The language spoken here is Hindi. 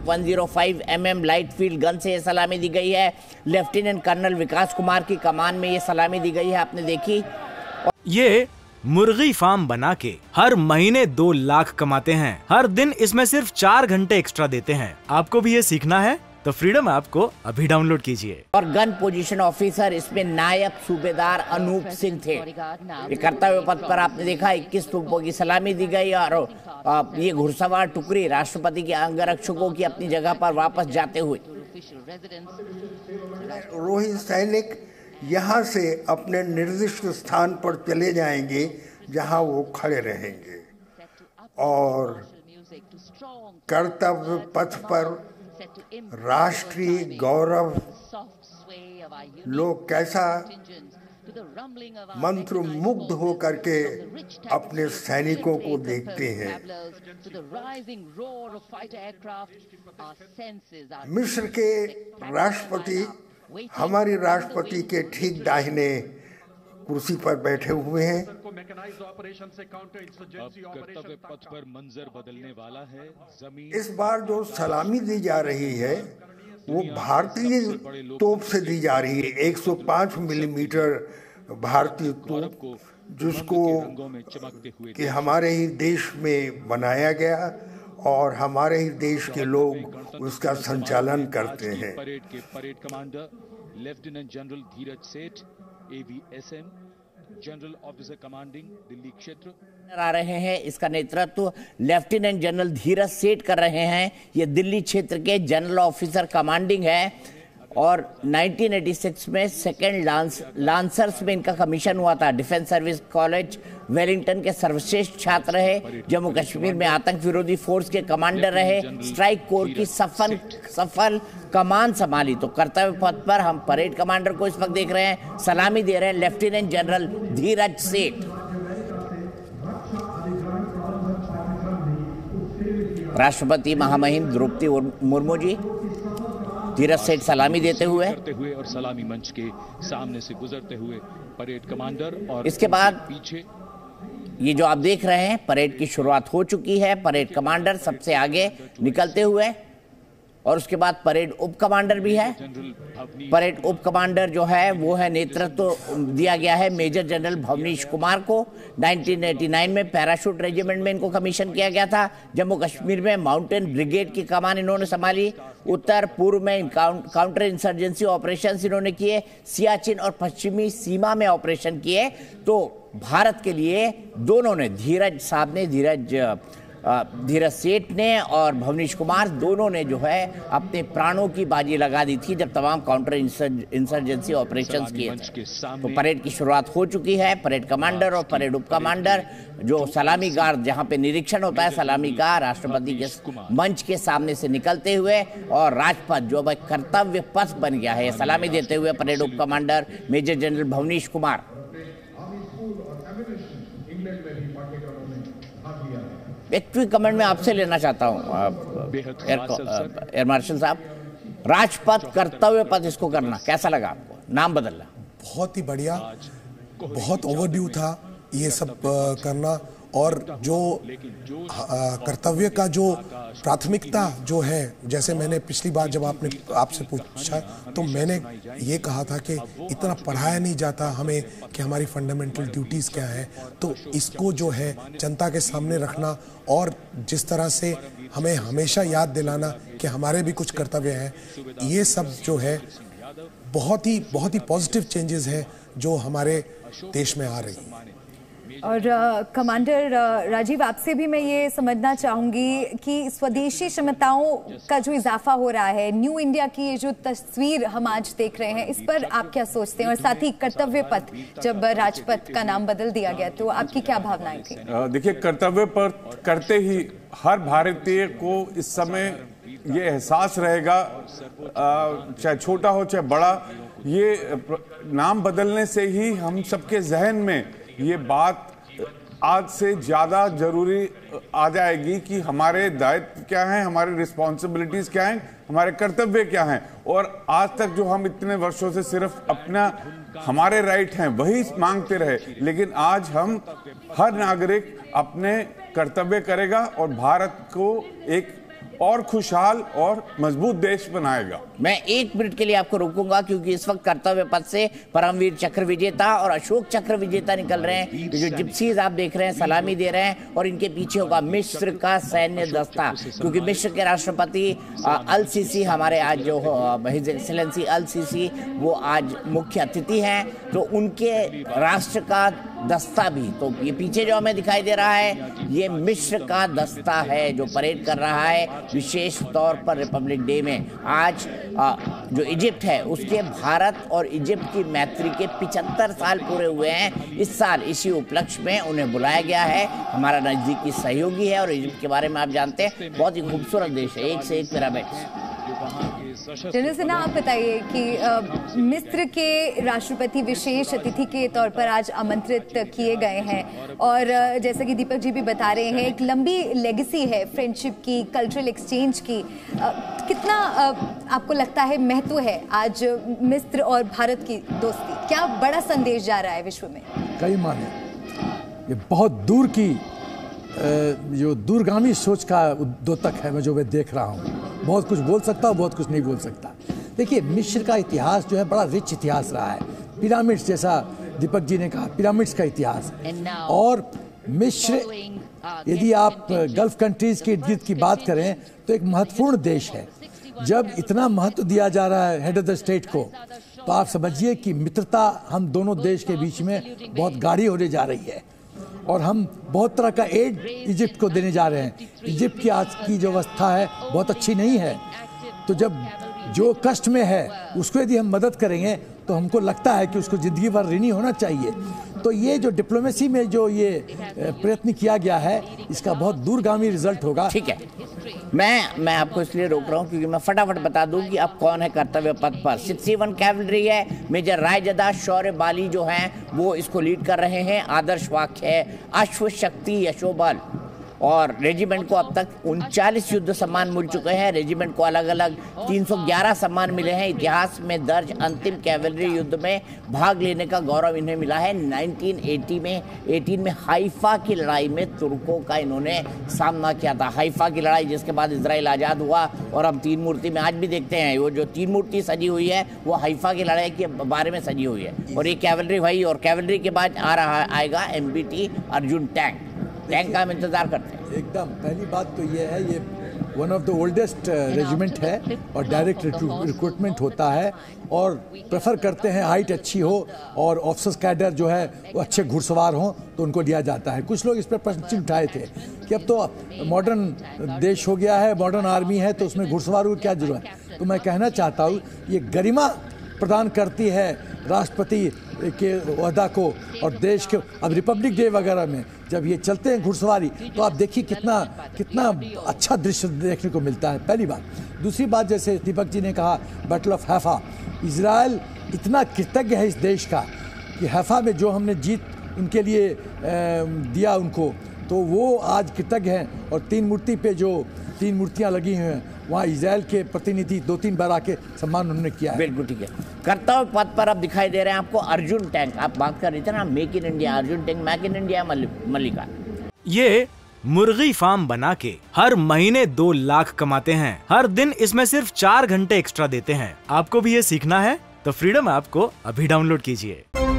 105 mm लाइट फील्ड गन से ये सलामी दी गई है। लेफ्टिनेंट कर्नल विकास कुमार की कमान में ये सलामी दी गई है, आपने देखी। ये मुर्गी फार्म बना के हर महीने 2 लाख कमाते हैं। हर दिन इसमें सिर्फ 4 घंटे एक्स्ट्रा देते हैं। आपको भी ये सीखना है तो फ्रीडम ऐप को अभी डाउनलोड कीजिए। और गन पोजीशन ऑफिसर इसमें नायब सूबेदार अनूप सिंह थे। ये कर्तव्य पथ पर आपने देखा 21 तोपों की सलामी दी गई और ये घुड़सवार टुकड़ी राष्ट्रपति के अंगरक्षकों की अपनी जगह पर वापस जाते हुए। रोही सैनिक यहाँ से अपने निर्दिष्ट स्थान पर चले जाएंगे जहाँ वो खड़े रहेंगे और कर्तव्य पथ पर राष्ट्रीय गौरव लोग कैसा मंत्र मुग्ध हो करके अपने सैनिकों को देखते हैं। मिस्र के राष्ट्रपति हमारी राष्ट्रपति के ठीक दाहिने कुर्सी पर बैठे हुए हैं। कर्तव्य पथ पर मंजर बदलने वाला है। इस बार जो सलामी दी जा रही है वो भारतीय तोप से दी जा रही है। 105 मिलीमीटर भारतीय तोप, जिसको कि हमारे ही देश में बनाया गया और हमारे ही देश के लोग उसका संचालन करते हैं। परेड के parade commander lieutenant general Dheeraj Seth, AVSM general officer commanding Delhi क्षेत्र आ रहे हैं। इसका नेतृत्व लेफ्टिनेंट जनरल धीरज सेठ कर रहे हैं। ये दिल्ली क्षेत्र के जनरल ऑफिसर कमांडिंग है और 1986 में सेकेंड लांसर्स में इनका कमीशन हुआ था। डिफेंस सर्विस कॉलेज वेलिंगटन के सर्वश्रेष्ठ छात्र रहे। जम्मू कश्मीर में आतंक विरोधी फोर्स के कमांडर रहे। स्ट्राइक कोर की सफल कमान संभाली। तो कर्तव्य पथ पर हम परेड कमांडर को इस वक्त देख रहे हैं, सलामी दे रहे हैं लेफ्टिनेंट जनरल धीरज सेठ। राष्ट्रपति महामहिम द्रौपदी मुर्मू जी धीरज सेठ सलामी देते हुए और सलामी मंच के सामने से गुजरते हुए परेड कमांडर और इसके बाद पीछे ये जो आप देख रहे हैं परेड की शुरुआत हो चुकी है। परेड कमांडर सबसे आगे निकलते हुए और उसके बाद परेड उप कमांडर भी है। परेड उप कमांडर जो है वो है नेतृत्व दिया गया है मेजर जनरल भवनीश कुमार को। 1989 में पैराशूट रेजिमेंट में इनको कमीशन किया गया था। जम्मू कश्मीर में माउंटेन ब्रिगेड की कमान इन्होंने संभाली। उत्तर पूर्व में काउंटर इंसर्जेंसी ऑपरेशन इन्होंने किए। सियाचिन और पश्चिमी सीमा में ऑपरेशन किए। तो भारत के लिए दोनों ने धीरज सेठ ने और भवनीश कुमार दोनों ने जो है अपने प्राणों की बाजी लगा दी थी जब तमाम काउंटर इंसर्जेंसी ऑपरेशंस किए थे। तो परेड की शुरुआत हो चुकी है। परेड कमांडर और परेड उप कमांडर जो सलामी गार्ड जहां पे निरीक्षण होता है सलामी का राष्ट्रपति के मंच के सामने से निकलते हुए और राजपथ जो अब कर्तव्य पथ बन गया है सलामी देते हुए परेड उप commander major general Bhavnish Kumar. एक ट्वीट कमेंट में आपसे लेना चाहता हूं एयर मार्शल साहब, राजपथ कर्तव्य पथ इसको करना कैसा लगा आपको, नाम बदलना? बहुत ही बढ़िया, बहुत ओवरड्यू था ये सब करना। और जो कर्तव्य का जो प्राथमिकता जो है, जैसे मैंने पिछली बार जब आपसे पूछा तो मैंने ये कहा था कि इतना पढ़ाया नहीं जाता हमें कि हमारी फंडामेंटल ड्यूटीज़ क्या है। तो इसको जो है जनता के सामने रखना और जिस तरह से हमें हमेशा याद दिलाना कि हमारे भी कुछ कर्तव्य हैं, ये सब जो है बहुत ही पॉजिटिव चेंजेस हैं जो हमारे देश में आ रही हैं। और कमांडर राजीव, आपसे भी मैं ये समझना चाहूंगी कि स्वदेशी क्षमताओं का जो इजाफा हो रहा है, न्यू इंडिया की ये जो तस्वीर हम आज देख रहे हैं, इस पर आप क्या सोचते हैं? और साथ ही कर्तव्य पथ, जब राजपथ का नाम बदल दिया गया तो आपकी क्या भावनाएं थी? देखिए, कर्तव्य पथ करते ही हर भारतीय को इस समय ये एहसास रहेगा, चाहे छोटा हो चाहे बड़ा, ये नाम बदलने से ही हम सबके जहन में ये बात आज से ज्यादा जरूरी आ जाएगी कि हमारे दायित्व क्या हैं, हमारे रिस्पॉन्सिबिलिटीज क्या हैं, हमारे कर्तव्य क्या हैं। और आज तक जो हम इतने वर्षों से सिर्फ अपना हमारे राइट हैं वही मांगते रहे, लेकिन आज हम हर नागरिक अपने कर्तव्य करेगा और भारत को एक और खुशहाल और मजबूत देश बनाएगा। मैं 1 मिनट के लिए आपको रोकूंगा क्योंकि इस वक्त कर्तव्य पथ से परमवीर चक्र विजेता और अशोक चक्र विजेता निकल रहे हैं। जो जिप्सीज आप देख रहे हैं सलामी दे रहे हैं और इनके पीछे होगा मिस्र का सैन्य दस्ता, क्योंकि मिस्र के राष्ट्रपति अल सीसी हमारे आज जो हिज एक्सीलेंसी अल सीसी वो आज मुख्य अतिथि हैं, तो उनके राष्ट्र का दस्ता भी, तो ये पीछे जो हमें दिखाई दे रहा है ये मिस्र का दस्ता है जो परेड कर रहा है विशेष तौर पर रिपब्लिक डे में। आज जो इजिप्ट है उसके भारत और इजिप्ट की मैत्री के 75 साल पूरे हुए हैं। इस साल इसी उपलक्ष्य में उन्हें बुलाया गया है। हमारा नजदीकी सहयोगी है और इजिप्ट के बारे में आप जानते हैं बहुत ही खूबसूरत देश है, एक से एक पिरामिड्स। जनरल सिन्हा, आप बताइए कि मिस्र के राष्ट्रपति विशेष अतिथि के तौर पर आज आमंत्रित किए गए हैं और जैसा कि दीपक जी भी बता रहे हैं एक लंबी लेगेसी है फ्रेंडशिप की, कल्चरल एक्सचेंज की। कितना आपको लगता है महत्व है आज मिस्र और भारत की दोस्ती? क्या बड़ा संदेश जा रहा है विश्व में? कई माने ये बहुत दूर की जो दूरगामी सोच का द्योतक है मैं जो मैं देख रहा हूँ। बहुत कुछ बोल सकता हूँ, बहुत कुछ नहीं बोल सकता। देखिए मिस्र का इतिहास जो है बड़ा रिच इतिहास रहा है। पिरामिड्स, जैसा दीपक जी ने कहा, पिरामिड्स का इतिहास। और मिस्र, यदि आप गल्फ कंट्रीज के इर्द गिर्द की बात करें तो एक महत्वपूर्ण देश है। जब इतना महत्व दिया जा रहा है हेड ऑफ द स्टेट को, तो आप समझिए कि मित्रता हम दोनों देश के बीच में बहुत गाढ़ी होने जा रही है और हम बहुत तरह का एड इजिप्ट को देने जा रहे हैं। इजिप्ट की आज की जो अवस्था है बहुत अच्छी नहीं है, तो जब जो कष्ट में है उसको यदि हम मदद करेंगे तो हमको लगता है कि उसको ज़िंदगी भर ऋणी होना चाहिए। तो ये जो डिप्लोमेसी में जो ये प्रयत्न किया गया है इसका बहुत दूरगामी रिजल्ट होगा। ठीक है, मैं आपको इसलिए रोक रहा हूँ क्योंकि मैं फटाफट बता दूं कि अब कौन है कर्तव्य पथ पर। 61 कैवलरी है, मेजर रायजदा शौर्य बाली जो हैं वो इसको लीड कर रहे हैं। आदर्श वाक्य है अश्व शक्ति यशोबल। और रेजिमेंट को अब तक 39 युद्ध सम्मान मिल चुके हैं। रेजिमेंट को अलग अलग 311 सम्मान मिले हैं। इतिहास में दर्ज अंतिम कैवलरी युद्ध में भाग लेने का गौरव इन्हें मिला है। 1918 में हाइफा की लड़ाई में तुर्कों का इन्होंने सामना किया था। हाइफा की लड़ाई जिसके बाद इजराइल आज़ाद हुआ और हम तीन मूर्ति में आज भी देखते हैं वो जो तीन मूर्ति सजी हुई है वो हाइफा की लड़ाई के बारे में सजी हुई है। और ये कैवलरी भाई, और कैवलरी के बाद आएगा MBT अर्जुन टैंक का हम इंतजार करते हैं। एकदम पहली बात तो ये है, ये one of the oldest regiment है और डायरेक्ट रिक्रूटमेंट होता है और प्रेफर करते हैं हाइट अच्छी हो और ऑफिसर्स कैडर जो है वो अच्छे घुड़सवार हों तो उनको दिया जाता है। कुछ लोग इस पर प्रश्न उठाए थे कि अब तो मॉडर्न देश हो गया है, मॉडर्न आर्मी है, तो उसमें घुड़सवारों की क्या जरूरत है। तो मैं कहना चाहता हूँ ये गरिमा प्रदान करती है राष्ट्रपति के ओहदा को और देश के। अब रिपब्लिक डे वगैरह में जब ये चलते हैं घुड़सवारी तो आप देखिए कितना अच्छा दृश्य देखने को मिलता है, पहली बात। दूसरी बात, जैसे दीपक जी ने कहा बैटल ऑफ हैफा, इजराइल इतना कृतज्ञ है इस देश का कि हैफा में जो हमने जीत उनके लिए दिया उनको, तो वो आज कृतज्ञ हैं। और तीन मूर्ति पे जो 3 मूर्तियां लगी हुई हैं वहाँ इजराइल के प्रतिनिधि 2-3 बार आके सम्मान उन्होंने किया है। बिल्कुल ठीक है। कर्तव्य पथ पर अब दिखाई दे रहे हैं आपको अर्जुन टैंक। आप बात कर रहे थे ना make in India, Arjun tank make in India Mallika. ये मुर्गी फार्म बना के हर महीने 2 लाख कमाते हैं। हर दिन इसमें सिर्फ 4 घंटे एक्स्ट्रा देते हैं। आपको भी ये सीखना है तो फ्रीडम ऐप को अभी डाउनलोड कीजिए।